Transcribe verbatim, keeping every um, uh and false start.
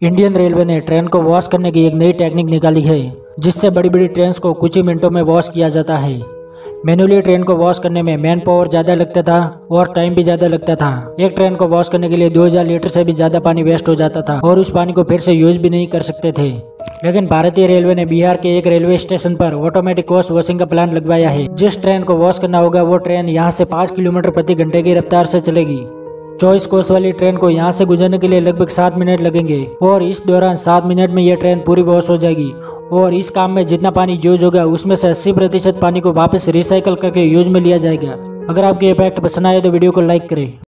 Indian railway ने train को wash करने की एक नई टेक्निक निकाली है, जिससे बड़ी बड़ी ट्रेन्स को कुछ ही मिनटों में वॉश किया जाता है। मैन्युअली ट्रेन को वॉश करने में मैन पावर ज़्यादा लगता था और टाइम भी ज़्यादा लगता था। एक ट्रेन को वॉश करने के लिए दो हज़ार लीटर से भी ज़्यादा पानी वेस्ट हो जाता था और उस पानी को फिर से यूज भी नहीं कर सकते थे। लेकिन भारतीय रेलवे ने बिहार के एक रेलवे स्टेशन पर ऑटोमेटिक वॉश वॉशिंग का प्लांट लगवाया है। जिस ट्रेन को वॉश करना होगा वो ट्रेन यहाँ से पाँच किलोमीटर प्रति घंटे की रफ्तार से चलेगी। चौबीस कोस वाली ट्रेन को यहाँ से गुजरने के लिए लगभग सात मिनट लगेंगे और इस दौरान सात मिनट में यह ट्रेन पूरी वॉश हो जाएगी और इस काम में जितना पानी यूज होगा उसमें से अस्सी प्रतिशत पानी को वापस रिसाइकल करके यूज में लिया जाएगा। अगर आपको ये फैक्ट पसंद आए तो वीडियो को लाइक करें।